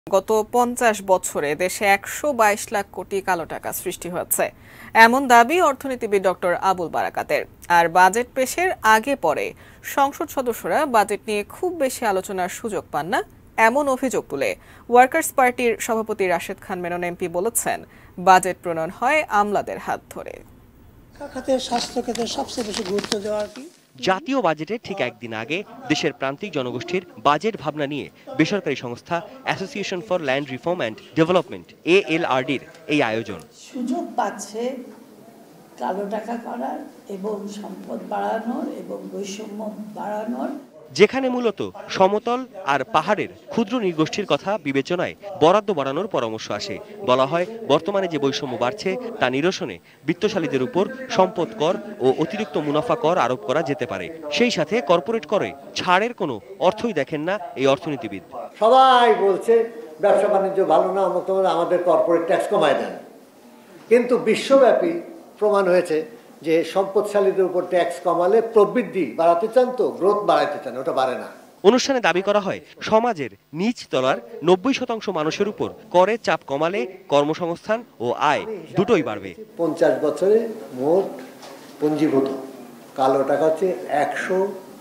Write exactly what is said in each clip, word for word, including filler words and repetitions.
গত পঞ্চাশ বছরে দেশে একশো বাইশ লাখ কোটি কালো টাকা সৃষ্টি হয়েছে, এমন দাবি অর্থনীতিবিদ ডক্টর আবুল বারাকাতের। আর বাজেট পেশের আগে পরে সংসদ সদস্যরা বাজেট নিয়ে খুব বেশি আলোচনার সুযোগ পান না, এমন অভিযোগ তুলে ওয়ার্কার্স পার্টির সভাপতি রাশেদ খান মেনন এমপি বলেছেন, বাজেট প্রণয়ন হয় আমলাদের হাত ধরে। স্বাস্থ্য খাতে সবচেয়ে বেশি গুরুত্ব দেওয়া কি জাতীয় বাজেটের ঠিক একদিন আগে দেশের প্রান্তিক জনগোষ্ঠীর বাজেট ভাবনা নিয়ে বেসরকারি সংস্থা association for land reform and development A L R ডির এই আয়োজন। সুযোগ পাচ্ছে কালো টাকা করার এবং সম্পদ বাড়ানোর এবং বৈষম্য বাড়ানোর, যেখানে মূলত সমতল আর পাহাড়ের ক্ষুদ্র নৃগোষ্ঠীর কথা বিবেচনায় বরাদ্দ বাড়ানোর পরামর্শ আসে। বলা হয়, বর্তমানে যে বৈষম্য বাড়ছে তা নিরসনে বিত্তশালীদের উপর সম্পদ কর ও অতিরিক্ত মুনাফা কর আরোপ করা যেতে পারে। সেই সাথে কর্পোরেট করে ছাড়ের কোনো অর্থই দেখেন না এই অর্থনীতিবিদ। সবাই বলছে ব্যবসা বাণিজ্য ভালো না, আমাদের কর্পোরেট ট্যাক্স কমায় দেন, কিন্তু বিশ্বব্যাপী প্রমাণ হয়েছে যে সম্পদশালীদের উপর ট্যাক্স কমালে প্রবৃদ্ধি বাড়াতে চান, তো গ্রোথ বাড়াতে চান, ওটা বাড়ে না। অনুষ্ঠানে দাবি করা হয়, সমাজের নিচ তলার নব্বই শতাংশ মানুষের উপর করের চাপ কমালে কর্মসংস্থান ও আয় দুটোই বাড়বে। পঞ্চাশ বছরে মোট পুঞ্জীভূত কালো টাকা হচ্ছে একশো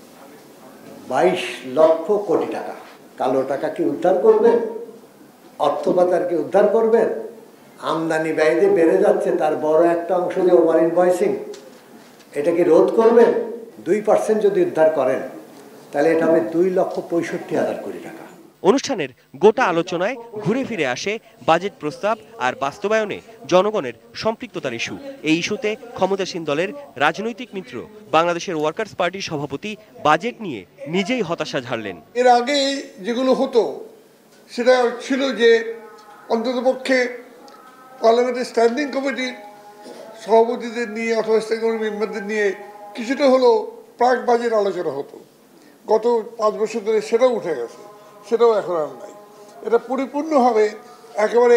বাইশ লক্ষ কোটি টাকা। কালো টাকা কি উদ্ধার করবেন? অর্থ পাচার কি উদ্ধার করবেন? আমদানি ব্যয় বেড়ে যাচ্ছে, তার বড় একটা অংশ যে ওভার ইনভয়েসিং, এটা কি রোধ করবেন? দুই পার্সেন্ট যদি উদ্ধার করেন তাহলে এটা হবে দুই লক্ষ পঁয়ষট্টি হাজার কোটি টাকা। অনুষ্ঠানের গোটা আলোচনায় ঘুরে ফিরে আসে বাজেট প্রস্তাব আর বাস্তবায়নে জনগণের সম্পৃক্ততার ইস্যু। এই ইস্যুতে ক্ষমতাসীন দলের রাজনৈতিক মিত্র বাংলাদেশের ওয়ার্কার্স পার্টির সভাপতি বাজেট নিয়ে নিজেই হতাশা ঝাড়লেন। এর আগে যেগুলো হতো সেটা ছিল যে অন্ততপক্ষে পার্লামেন্টের স্ট্যান্ডিং কমিটির সভাপতিদের নিয়ে অথবা স্ট্যান্ডিং কমিটির মেম্বারদের নিয়ে কিছুটা হলেও প্রাক বাজেট আলোচনা হতো। গত পাঁচ বছর ধরে সেটাও উঠে গেছে, সেটাও এখন আর নাই। এটা পরিপূর্ণভাবে একেবারে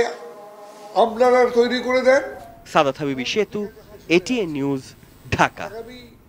আমলারা তৈরি করে দেন। Sadat Habibi Setu, A T N news, Dhaka.